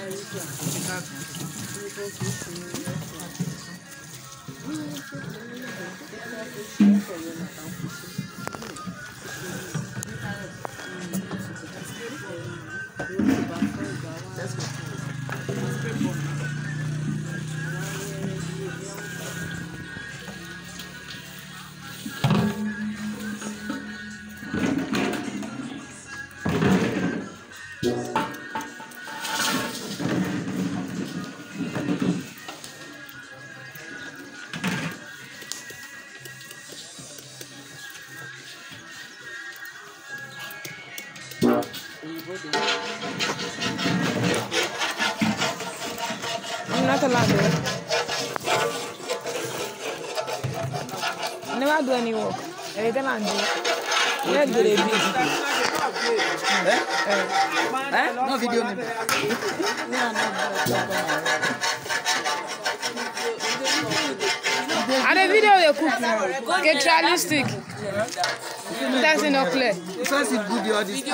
I'm not allowed to. I never do any work. Every time I do, let's do the No video. And the video they cook get realistic. That's not clear. So it's good all this.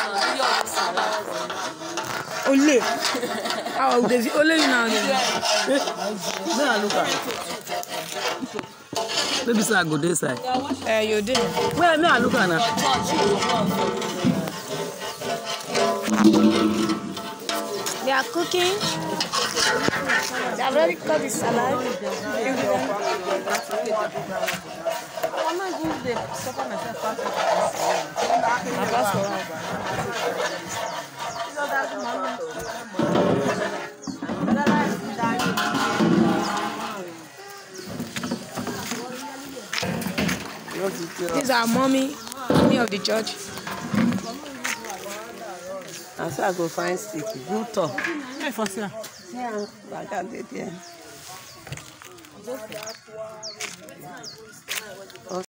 Only. Oh, there's only now. No, look at. Maybe say I go this side. You did. Where me I look at now. They are cooking. They have already cut the salad. These are mommy of the church. And so I go find stick. Good talk. Hey, for sure. Yeah, I got it, yeah.